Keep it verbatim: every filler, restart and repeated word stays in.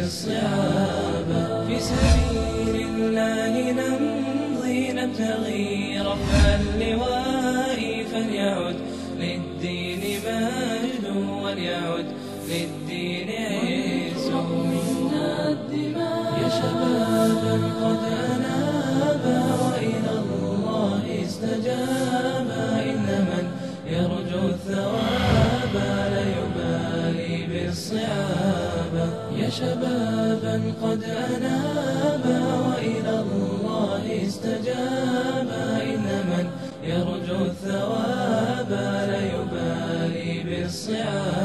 بالصعاب. في سبيل الله نمضي نبتغي رفع اللواء، فليعد للدين مجد وليعد للدين عز. منا الدماء يا شبابا قد أنابا وإلى الله استجابا، إن من يرجو الثواب لا يبالي بالصعاب. يا شبابا قد أنابا وإلى الله استجابا، إن من يرجو الثواب لا يبالي بالصعاب.